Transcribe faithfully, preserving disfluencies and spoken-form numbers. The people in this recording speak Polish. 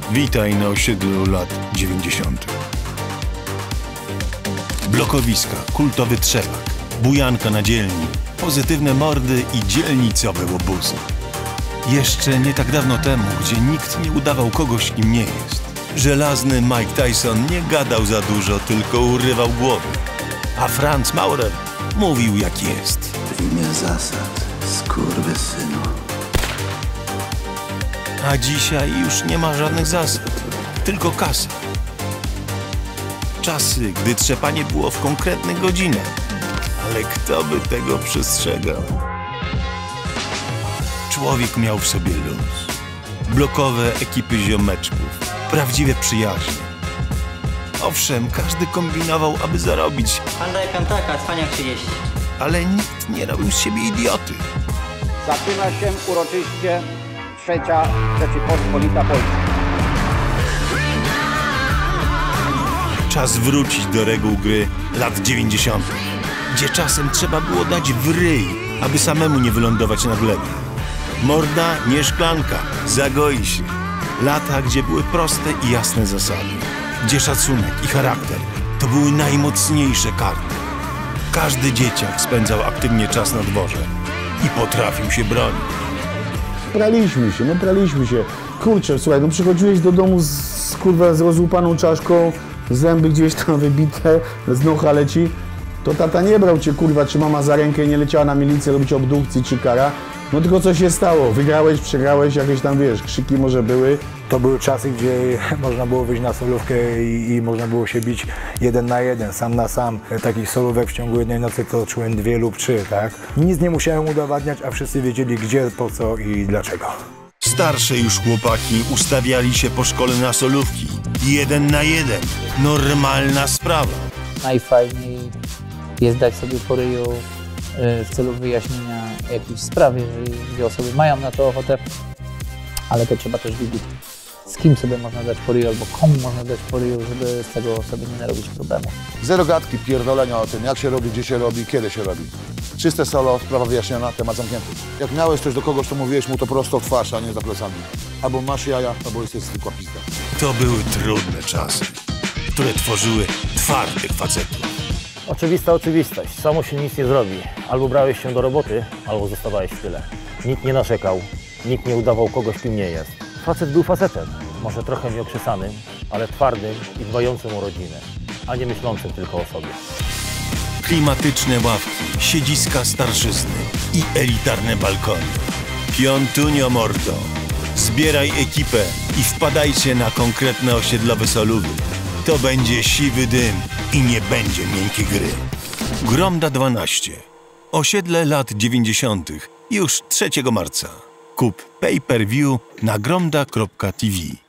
Witaj na osiedlu lat dziewięćdziesiątych. Blokowiska, kultowy trzepak, bujanka na dzielni, pozytywne mordy i dzielnicowe łobuzy. Jeszcze nie tak dawno temu, gdzie nikt nie udawał kogoś, kim nie jest. Żelazny Mike Tyson nie gadał za dużo, tylko urywał głowy. A Franz Maurer mówił jak jest. W imię zasad, skurwysynu. A dzisiaj już nie ma żadnych zasad, tylko kasa. Czasy, gdy trzepanie było w konkretnych godzinach. Ale kto by tego przestrzegał? Człowiek miał w sobie luz. Blokowe ekipy ziomeczków, prawdziwe przyjaźnie. Owszem, każdy kombinował, aby zarobić. Pan daje piątaka, cwaniak trzydzieści. Ale nikt nie robił z siebie idioty. Zaczyna się uroczyście trzecia Rzeczypospolita Polska. Czas wrócić do reguł gry lat dziewięćdziesiątych, gdzie czasem trzeba było dać w ryj, aby samemu nie wylądować na glebie. Morda, nie szklanka, zagoi się. Lata, gdzie były proste i jasne zasady, gdzie szacunek i charakter to były najmocniejsze karty. Każdy dzieciak spędzał aktywnie czas na dworze i potrafił się bronić. Praliśmy się, no praliśmy się. Kurczę, słuchaj, no przychodziłeś do domu z, z kurwa z rozłupaną czaszką, zęby gdzieś tam wybite, z nocha leci, to tata nie brał cię, kurwa, czy mama za rękę i nie leciała na milicję robić obdukcji czy kara. No tylko co się stało? Wygrałeś, przegrałeś, jakieś tam, wiesz, krzyki może były. To były czasy, gdzie można było wyjść na solówkę i, i można było się bić jeden na jeden, sam na sam. Takich solówek w ciągu jednej nocy to czułem dwie lub trzy, tak? Nic nie musiałem udowadniać, a wszyscy wiedzieli gdzie, po co i dlaczego. Starsze już chłopaki ustawiali się po szkole na solówki. Jeden na jeden. Normalna sprawa. Najfajniej jest dać sobie po ryju w celu wyjaśnienia jakiejś sprawy, jeżeli dwie osoby mają na to ochotę, ale to trzeba też wiedzieć, z kim sobie można dać po ryju, albo komu można dać po ryju, żeby z tego sobie nie narobić problemu. Zero gadki, pierdolenia o tym, jak się robi, gdzie się robi, kiedy się robi. Czyste solo, sprawa wyjaśniona, temat zamknięty. Jak miałeś coś do kogoś, to mówiłeś mu to prosto w twarz, a nie za plecami. Albo masz jaja, albo jesteś zwykła pizda. To były trudne czasy, które tworzyły twardych facetów. Oczywista oczywistość. Samo się nic nie zrobi. Albo brałeś się do roboty, albo zostawałeś w tyle. Nikt nie narzekał, nikt nie udawał kogoś, kim nie jest. Facet był facetem. Może trochę nieokrzesanym, ale twardym i dbającym o rodzinę, a nie myślącym tylko o sobie. Klimatyczne ławki, siedziska starszyzny i elitarne balkony. Piątunio mordo. Zbieraj ekipę i wpadajcie na konkretne osiedlowe solówy. To będzie siwy dym i nie będzie miękkiej gry. Gromda dwanaście. Osiedle lat dziewięćdziesiątych. Już trzeciego marca. Kup pay per view na gromda kropka t v.